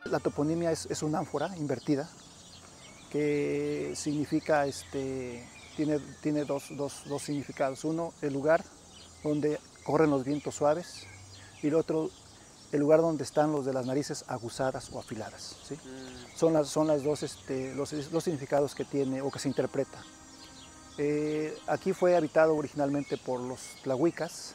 La toponimia es una ánfora invertida que significa, tiene dos significados. Uno, el lugar donde corren los vientos suaves, y el otro, el lugar donde están los de las narices aguzadas o afiladas, ¿sí? Son las dos, los significados que tiene o que se interpreta. Aquí fue habitado originalmente por los tlahuicas,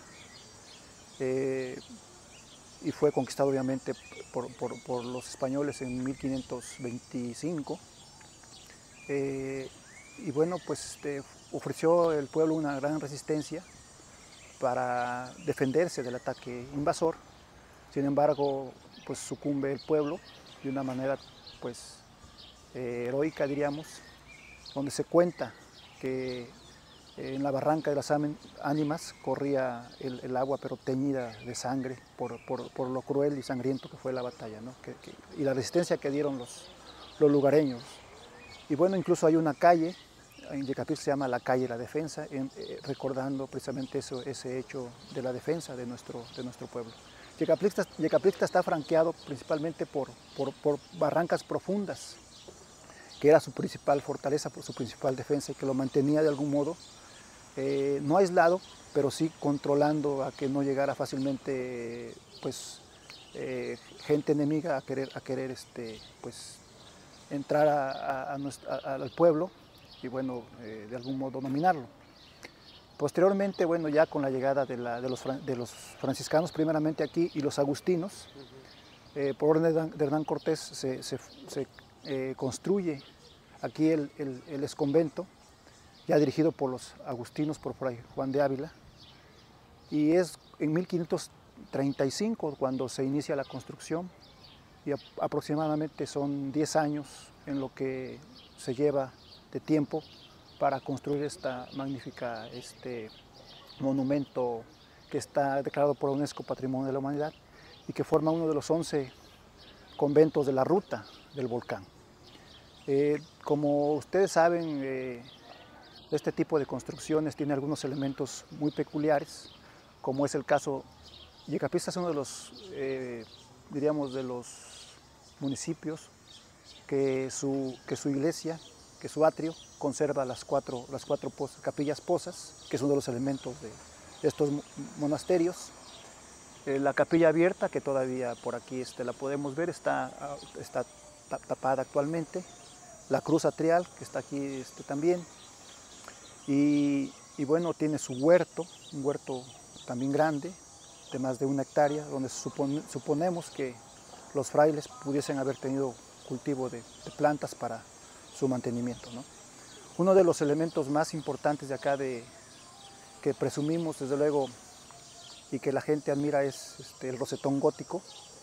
y fue conquistado obviamente por los españoles en 1525. Y bueno, pues ofreció el pueblo una gran resistencia para defenderse del ataque invasor. Sin embargo, pues sucumbe el pueblo de una manera pues heroica, diríamos, donde se cuenta que en la barranca de las ánimas corría el agua, pero teñida de sangre por lo cruel y sangriento que fue la batalla, ¿no? Y la resistencia que dieron los lugareños. Y bueno, incluso hay una calle en Yecapixtla, se llama la calle de la Defensa, recordando precisamente ese hecho de la defensa de nuestro pueblo. Yecapixtla está franqueado principalmente por barrancas profundas, que era su principal fortaleza, su principal defensa, y que lo mantenía de algún modo, no aislado, pero sí controlando a que no llegara fácilmente pues, gente enemiga a querer pues, entrar al pueblo y bueno, de algún modo dominarlo. Posteriormente, bueno, ya con la llegada de los franciscanos primeramente aquí y los agustinos, por orden de Hernán Cortés se construye aquí el exconvento, ya dirigido por los agustinos, por Fray Juan de Ávila, y es en 1535 cuando se inicia la construcción, y aproximadamente son 10 años en lo que se lleva de tiempo para construir esta magnífica monumento que está declarado por UNESCO Patrimonio de la Humanidad y que forma uno de los 11 conventos de la ruta del volcán. Como ustedes saben, este tipo de construcciones tiene algunos elementos muy peculiares, como es el caso, Yecapixtla es uno de los, diríamos, de los municipios que su iglesia, que su atrio, conserva las cuatro capillas pozas, que es uno de los elementos de estos monasterios. La capilla abierta, que todavía por aquí la podemos ver, está tapada actualmente. La cruz atrial, que está aquí también. Y bueno, tiene su huerto, un huerto también grande, de más de 1 hectárea, donde suponemos que los frailes pudiesen haber tenido cultivo de plantas para su mantenimiento, ¿no? Uno de los elementos más importantes de acá que presumimos, desde luego, y que la gente admira es el rosetón gótico.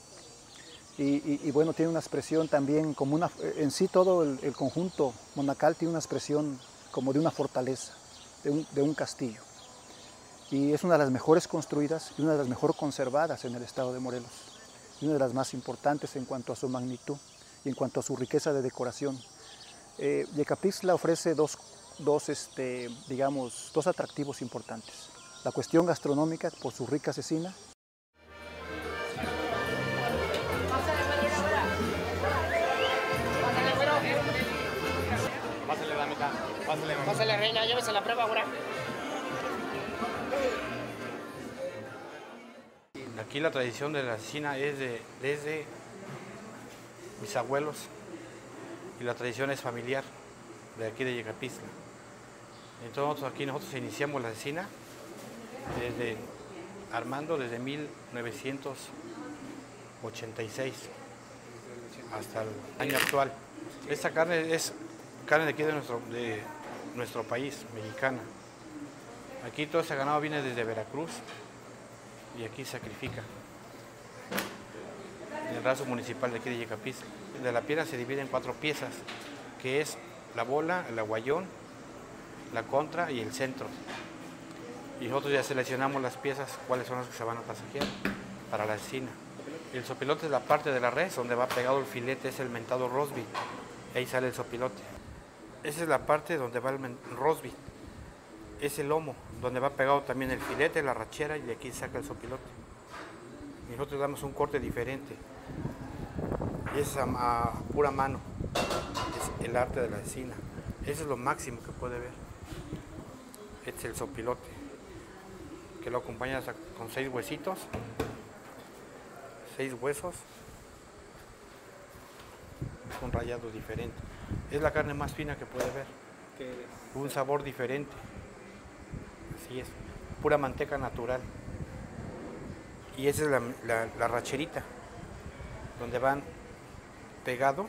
Y bueno, tiene una expresión también como en sí todo el conjunto monacal tiene una expresión como de una fortaleza, de un castillo. Y es una de las mejores construidas y una de las mejor conservadas en el estado de Morelos. Y una de las más importantes en cuanto a su magnitud y en cuanto a su riqueza de decoración. Yecapixtla ofrece dos atractivos importantes. La cuestión gastronómica por su rica cecina. Pásale, reina, llévese la prueba ahora. Aquí la tradición de la cecina es desde mis abuelos y la tradición es familiar de aquí de Yecapixtla. Entonces aquí nosotros iniciamos la cecina desde 1986 hasta el año actual. Esta carne es carne de aquí de nuestro país, mexicana. Aquí todo ese ganado viene desde Veracruz y aquí se sacrifica en el raso municipal de aquí de Yecapixtla. De la piedra se divide en 4 piezas, que es la bola, el aguayón, la contra y el centro. Y nosotros ya seleccionamos las piezas, cuáles son las que se van a tasajear para la cecina. El sopilote es la parte de la res donde va pegado el filete, es el mentado rosbif. Ahí sale el sopilote. Esa es la parte donde va el rosbif. Es el lomo, donde va pegado también el filete, la rachera, y de aquí saca el sopilote. Y nosotros damos un corte diferente. Y eso es a pura mano, es el arte de la encina. Eso es lo máximo que puede ver. Este es el sopilote, que lo acompañas con 6 huesitos, 6 huesos, con rayados diferentes. Es la carne más fina que puede ver, un sabor diferente. Así es, pura manteca natural. Y esa es la racherita, donde van pegado,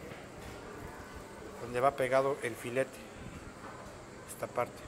donde va pegado el filete, esta parte.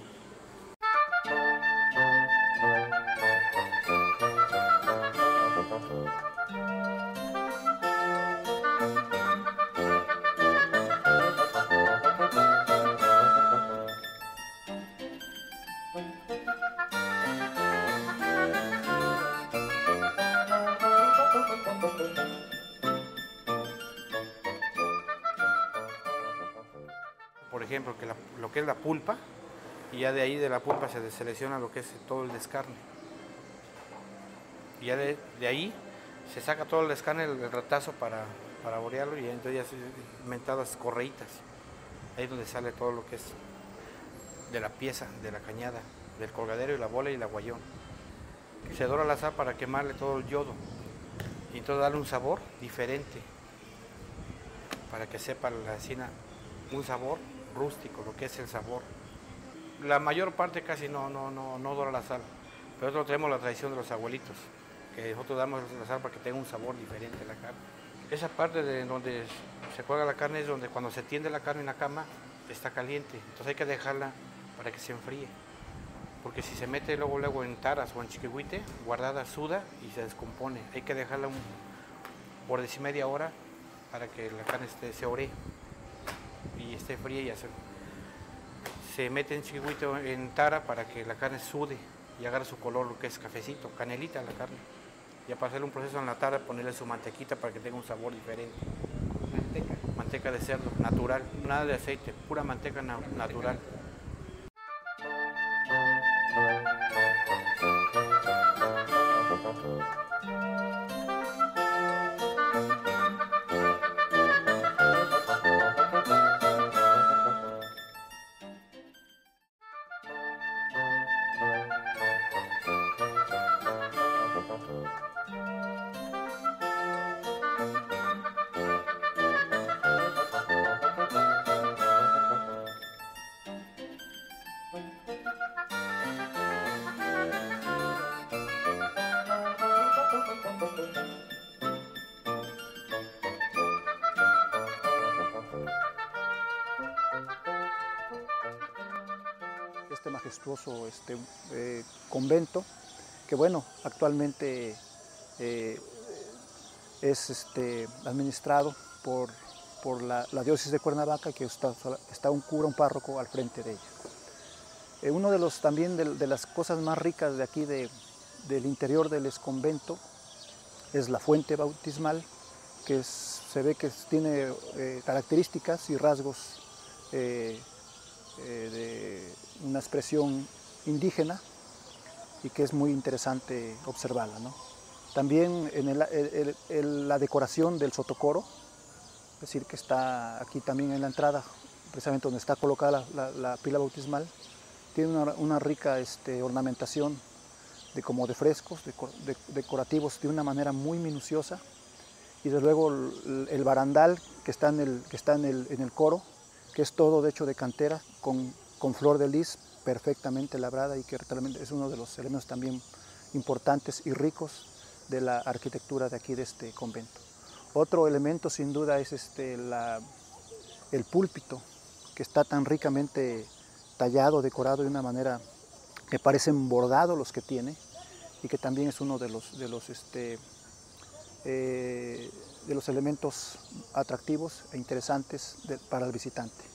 Por ejemplo, que lo que es la pulpa, y ya de ahí de la pulpa se selecciona lo que es todo el descarne. Y ya de ahí se saca todo el descarne, el retazo para borearlo, y entonces ya se mentadas correitas. Ahí es donde sale todo lo que es de la pieza, de la cañada, del colgadero y la bola y el aguayón. Se dora al azar para quemarle todo el yodo y entonces darle un sabor diferente, para que sepa la encina un sabor rústico, lo que es el sabor. La mayor parte casi no dora la sal, pero nosotros tenemos la tradición de los abuelitos, que nosotros damos la sal para que tenga un sabor diferente la carne. Esa parte de donde se cuelga la carne es donde cuando se tiende la carne en la cama está caliente, entonces hay que dejarla para que se enfríe, porque si se mete luego en taras o en chiquihuite, guardada suda y se descompone. Hay que dejarla por decir media hora para que la carne se oree y esté fría, y se mete en chiquihuite en tara para que la carne sude y agarre su color, lo que es cafecito, canelita la carne. Y para hacerle un proceso en la tara, ponerle su mantequita para que tenga un sabor diferente. Manteca de cerdo, natural, nada de aceite, pura manteca natural. Este majestuoso convento, que bueno, actualmente es administrado por la diócesis de Cuernavaca, que está un cura, un párroco al frente de ella. Uno de los también de las cosas más ricas de aquí del interior del convento es la fuente bautismal, que se ve que tiene características y rasgos de una expresión indígena, y que es muy interesante observarla, ¿no? También en la decoración del sotocoro, es decir, que está aquí también en la entrada, precisamente donde está colocada la pila bautismal, tiene una rica ornamentación como de frescos, decorativos, de una manera muy minuciosa. Y desde luego el barandal que está en el coro, que es todo de hecho de cantera, con flor de lis perfectamente labrada, y que realmente es uno de los elementos también importantes y ricos de la arquitectura de aquí de este convento. Otro elemento sin duda es el púlpito, que está tan ricamente tallado, decorado de una manera que parecen bordados los que tiene, y que también es uno de los elementos atractivos e interesantes para el visitante.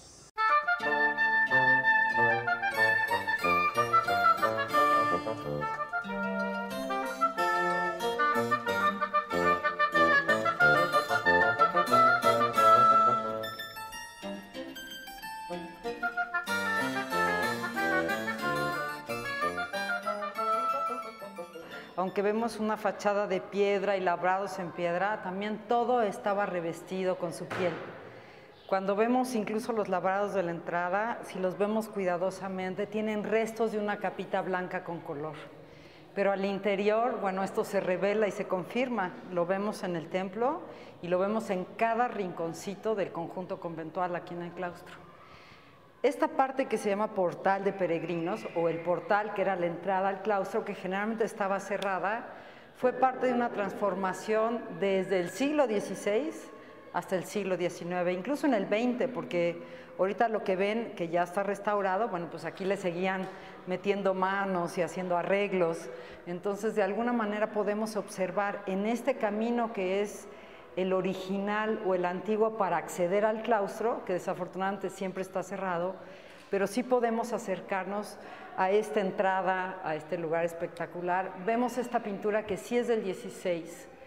aunque vemos una fachada de piedra y labrados en piedra, también todo estaba revestido con su piel. Cuando vemos incluso los labrados de la entrada, si los vemos cuidadosamente, tienen restos de una capita blanca con color. Pero al interior, bueno, esto se revela y se confirma. Lo vemos en el templo y lo vemos en cada rinconcito del conjunto conventual aquí en el claustro. Esta parte que se llama portal de peregrinos, o el portal que era la entrada al claustro, que generalmente estaba cerrada, fue parte de una transformación desde el siglo XVI hasta el siglo XIX, incluso en el XX, porque ahorita lo que ven que ya está restaurado, bueno, pues aquí le seguían metiendo manos y haciendo arreglos. Entonces, de alguna manera podemos observar en este camino que es el original o el antiguo para acceder al claustro, que desafortunadamente siempre está cerrado, pero sí podemos acercarnos a esta entrada, a este lugar espectacular. Vemos esta pintura que sí es del XVI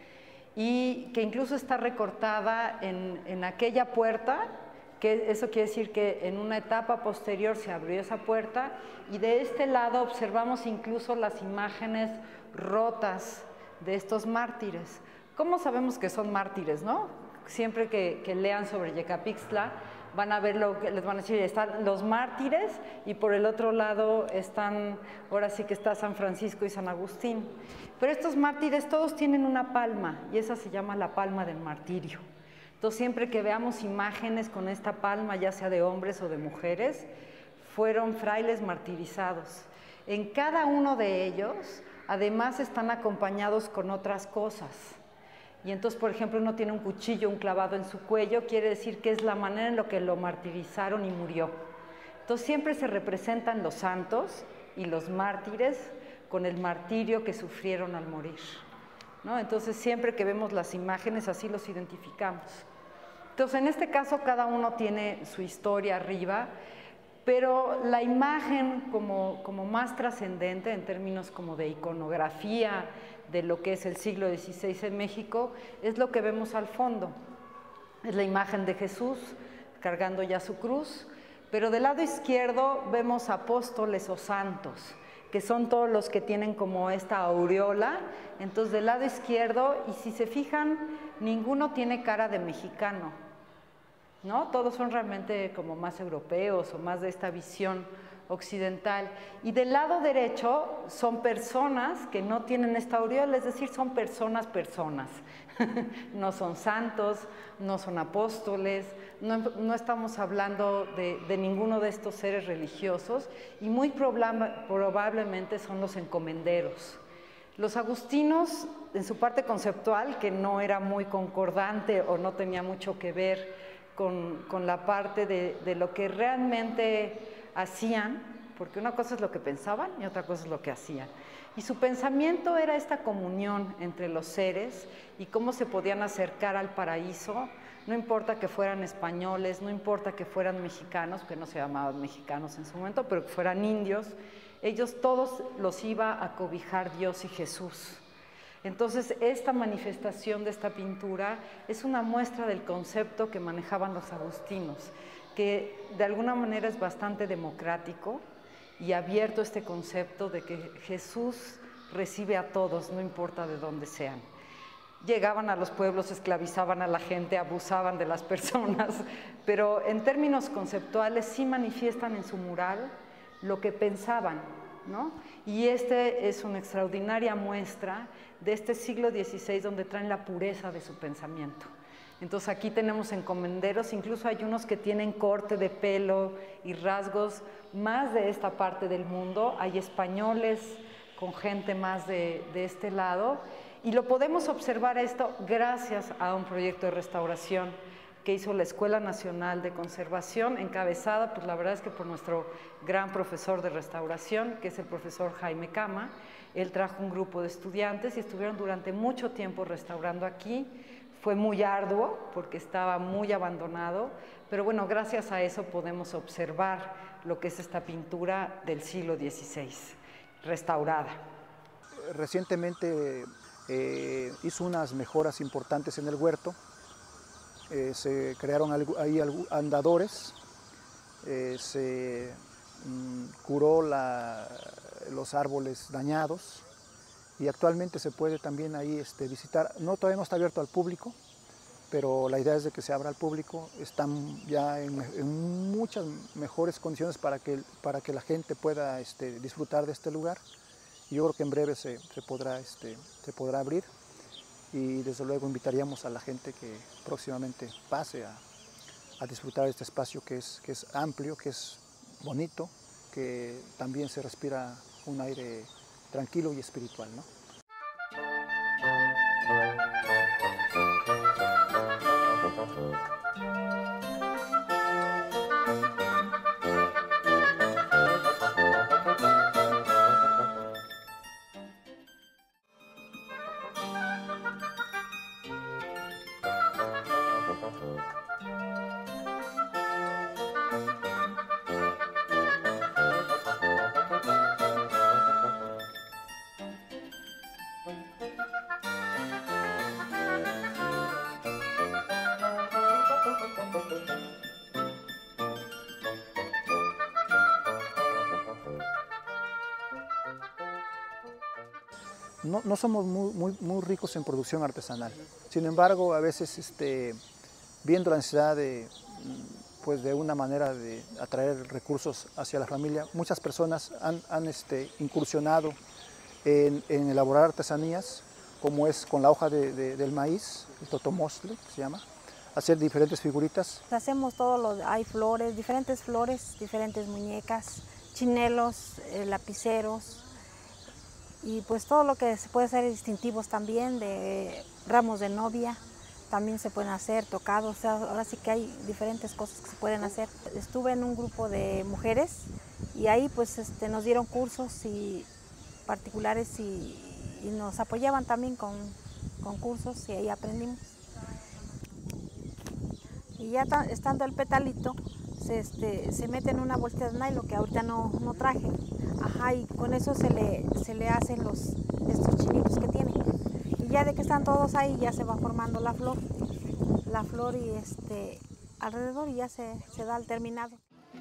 y que incluso está recortada en aquella puerta, que eso quiere decir que en una etapa posterior se abrió esa puerta, y de este lado observamos incluso las imágenes rotas de estos mártires. ¿Cómo sabemos que son mártires, no? Siempre que lean sobre Yecapixtla, van a ver lo que les van a decir, están los mártires y por el otro lado están, ahora sí que está San Francisco y San Agustín. Pero estos mártires todos tienen una palma y esa se llama la palma del martirio. Entonces siempre que veamos imágenes con esta palma, ya sea de hombres o de mujeres, fueron frailes martirizados. En cada uno de ellos, además, están acompañados con otras cosas. Y entonces, por ejemplo, uno tiene un cuchillo, un clavado en su cuello, quiere decir que es la manera en la que lo martirizaron y murió. Entonces siempre se representan los santos y los mártires con el martirio que sufrieron al morir, ¿no? Entonces siempre que vemos las imágenes así los identificamos. Entonces en este caso cada uno tiene su historia arriba, pero la imagen como más trascendente en términos como de iconografía de lo que es el siglo XVI en México, es lo que vemos al fondo. Es la imagen de Jesús cargando ya su cruz, pero del lado izquierdo vemos apóstoles o santos, que son todos los que tienen como esta aureola. Entonces del lado izquierdo, y si se fijan, ninguno tiene cara de mexicano, ¿no? Todos son realmente como más europeos o más de esta visión occidental. Y del lado derecho son personas que no tienen esta aureola, es decir, son personas. No son santos, no son apóstoles, no estamos hablando de ninguno de estos seres religiosos, y muy probablemente son los encomenderos. Los agustinos, en su parte conceptual, que no era muy concordante o no tenía mucho que ver con la parte de lo que realmente hacían, porque una cosa es lo que pensaban y otra cosa es lo que hacían. Y su pensamiento era esta comunión entre los seres y cómo se podían acercar al paraíso, no importa que fueran españoles, no importa que fueran mexicanos, que no se llamaban mexicanos en su momento, pero que fueran indios, ellos todos los iba a cobijar Dios y Jesús. Entonces, esta manifestación de esta pintura es una muestra del concepto que manejaban los agustinos, que de alguna manera es bastante democrático y abierto este concepto de que Jesús recibe a todos, no importa de dónde sean. Llegaban a los pueblos, esclavizaban a la gente, abusaban de las personas, pero en términos conceptuales sí manifiestan en su mural lo que pensaban, ¿no? Y este es una extraordinaria muestra de este siglo XVI donde traen la pureza de su pensamiento. Entonces aquí tenemos encomenderos, incluso hay unos que tienen corte de pelo y rasgos más de esta parte del mundo, hay españoles con gente más de este lado, y lo podemos observar esto gracias a un proyecto de restauración que hizo la Escuela Nacional de Conservación, encabezada, pues la verdad es que por nuestro gran profesor de restauración, que es el profesor Jaime Cama. Él trajo un grupo de estudiantes y estuvieron durante mucho tiempo restaurando aquí. Fue muy arduo porque estaba muy abandonado, pero bueno, gracias a eso podemos observar lo que es esta pintura del siglo XVI, restaurada. Recientemente hizo unas mejoras importantes en el huerto. Se crearon ahí andadores, se curó los árboles dañados y actualmente se puede también ahí visitar. Todavía no está abierto al público, pero la idea es de que se abra al público. Están ya en muchas mejores condiciones para que la gente pueda disfrutar de este lugar. Y yo creo que en breve se podrá abrir, y desde luego invitaríamos a la gente que próximamente pase a disfrutar de este espacio que es amplio, que es bonito, que también se respira un aire tranquilo y espiritual, ¿no? No somos muy ricos en producción artesanal. Sin embargo, a veces viendo la necesidad de una manera de atraer recursos hacia la familia, muchas personas han incursionado en elaborar artesanías, como es con la hoja del maíz, el totomostle, que se llama, hacer diferentes figuritas. Hacemos hay flores, diferentes muñecas, chinelos, lapiceros, y pues todo lo que se puede hacer distintivos también, de ramos de novia, también se pueden hacer, tocados. O sea, ahora sí que hay diferentes cosas que se pueden hacer. Estuve en un grupo de mujeres y ahí pues nos dieron cursos particulares y nos apoyaban también con cursos, y ahí aprendimos. Y ya estando el petalito, se mete en una bolsita de nylon que ahorita no traje. Ajá, y con eso se le hacen estos chinitos que tiene. Y ya de que están todos ahí, ya se va formando la flor y alrededor, y ya se da al terminado.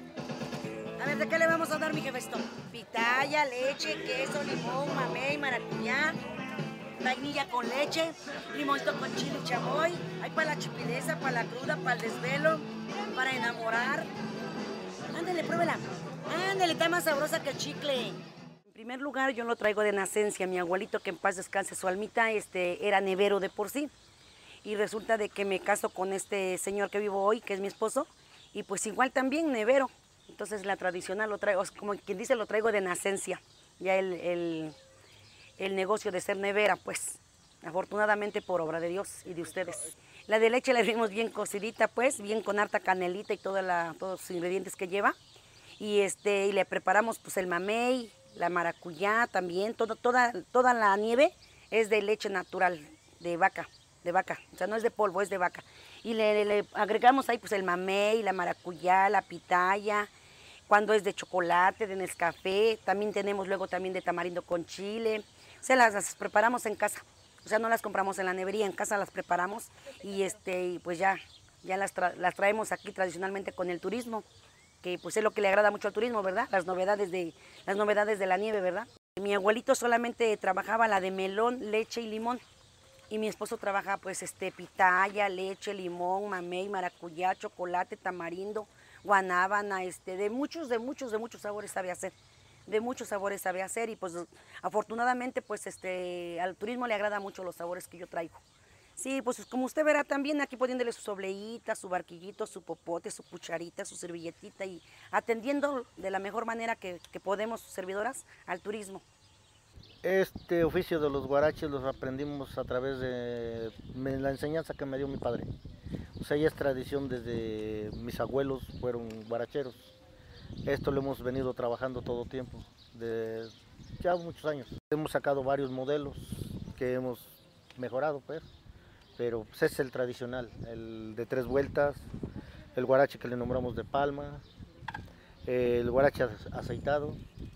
A ver, ¿de qué le vamos a dar, mi jefe, esto? Pitaya, leche, queso, limón, mamey, maracuyá, vainilla con leche, limoncito con chile y chamoy. Hay para la chipileza, para la cruda, para el desvelo, para enamorar. Ándale, pruébela. Ándale, está más sabrosa que el chicle. En primer lugar, yo lo traigo de nacencia. Mi abuelito, que en paz descanse su almita, era nevero de por sí. Y resulta de que me caso con este señor que vivo hoy, que es mi esposo, y pues igual también nevero. Entonces la tradicional lo traigo, como quien dice, lo traigo de nacencia. Ya el negocio de ser nevera, pues, afortunadamente por obra de Dios y de ustedes. La de leche la hicimos bien cocidita, pues, bien con harta canelita y todos los ingredientes que lleva. Y le preparamos pues el mamey, la maracuyá también, toda la nieve es de leche natural, de vaca, o sea, no es de polvo, es de vaca. Y le agregamos ahí pues el mamey, la maracuyá, la pitaya, cuando es de chocolate, de Nescafé, también tenemos luego también de tamarindo con chile. O sea, las preparamos en casa, o sea, no las compramos en la nevería, en casa las preparamos y pues ya las traemos aquí tradicionalmente con el turismo, que pues es lo que le agrada mucho al turismo, ¿verdad? Las novedades de la nieve, ¿verdad? Mi abuelito solamente trabajaba la de melón, leche y limón, y mi esposo trabaja pues pitaya, leche, limón, mamey, maracuyá, chocolate, tamarindo, guanábana, de muchos sabores sabe hacer. De muchos sabores sabe hacer, y pues afortunadamente pues al turismo le agrada mucho los sabores que yo traigo. Sí, pues como usted verá también aquí poniéndole su sobleíta, su barquillito, su popote, su cucharita, su servilletita, y atendiendo de la mejor manera que podemos, servidoras, al turismo. Este oficio de los guaraches los aprendimos a través de la enseñanza que me dio mi padre. O sea, ya es tradición, desde mis abuelos fueron guaracheros. Esto lo hemos venido trabajando todo tiempo, de ya muchos años. Hemos sacado varios modelos que hemos mejorado, pues, pero pues, es el tradicional, el de 3 vueltas, el guarache que le nombramos de palma, el guarache aceitado,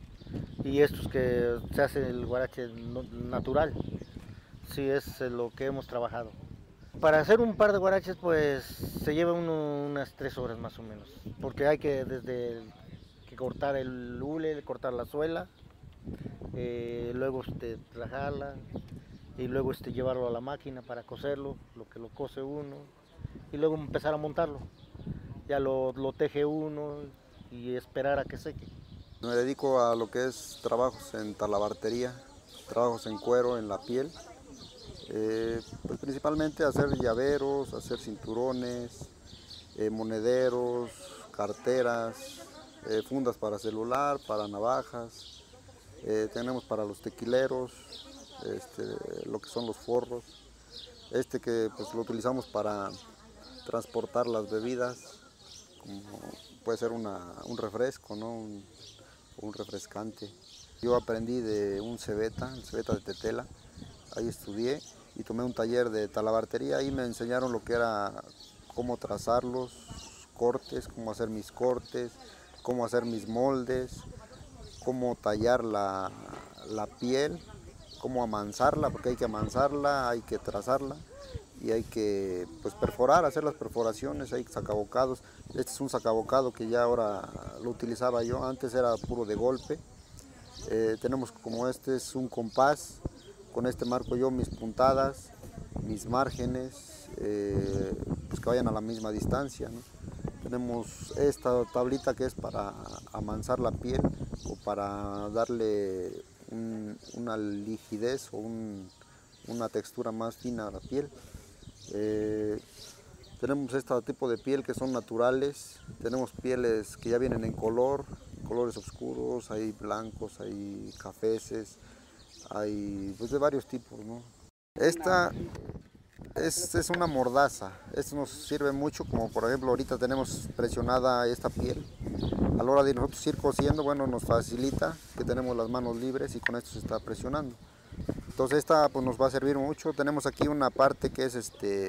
y estos que se hace el guarache natural. Sí, es lo que hemos trabajado. Para hacer un par de guaraches pues se lleva unas 3 horas más o menos, porque hay que desde que cortar el hule, cortar la suela, luego rajarla y luego llevarlo a la máquina para coserlo, lo que lo cose uno, y luego empezar a montarlo. Ya lo teje uno y esperar a que seque. Me dedico a lo que es trabajos en talabartería, trabajos en cuero, en la piel, pues principalmente hacer llaveros, hacer cinturones, monederos, carteras, fundas para celular, para navajas, tenemos para los tequileros, lo que son los forros, que pues lo utilizamos para transportar las bebidas, como puede ser un refresco, ¿no? Un refrescante. Yo aprendí de un cebeta, el cebeta de Tetela, ahí estudié y tomé un taller de talabartería, ahí me enseñaron lo que era cómo trazar los cortes, cómo hacer mis cortes, cómo hacer mis moldes, cómo tallar la piel, cómo amansarla, porque hay que amansarla, hay que trazarla y hay que pues perforar, hacer las perforaciones, hay sacabocados. Este es un sacabocado que ya ahora lo utilizaba yo, antes era puro de golpe. Tenemos como este es un compás, con este marco yo mis puntadas, mis márgenes, pues que vayan a la misma distancia, ¿no? Tenemos esta tablita que es para amansar la piel o para darle una ligidez o una textura más fina a la piel. Tenemos este tipo de piel que son naturales, tenemos pieles que ya vienen en colores oscuros, hay blancos, hay cafeces, hay pues de varios tipos, ¿no? Esta es una mordaza, esto nos sirve mucho, como por ejemplo ahorita tenemos presionada esta piel, a la hora de nosotros ir cosiendo, bueno, nos facilita que tenemos las manos libres y con esto se está presionando. Entonces esta pues nos va a servir mucho. Tenemos aquí una parte que es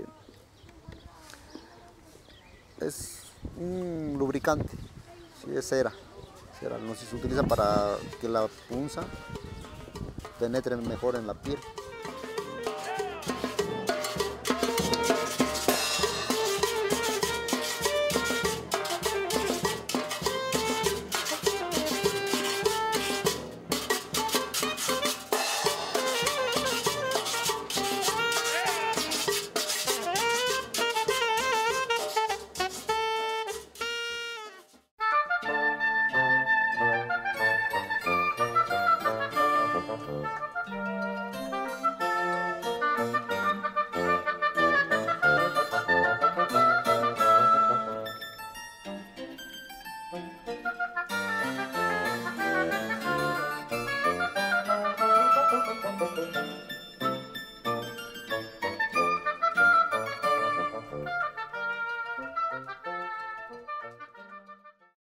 un lubricante, sí, es cera, no se utiliza para que la punza penetre mejor en la piel.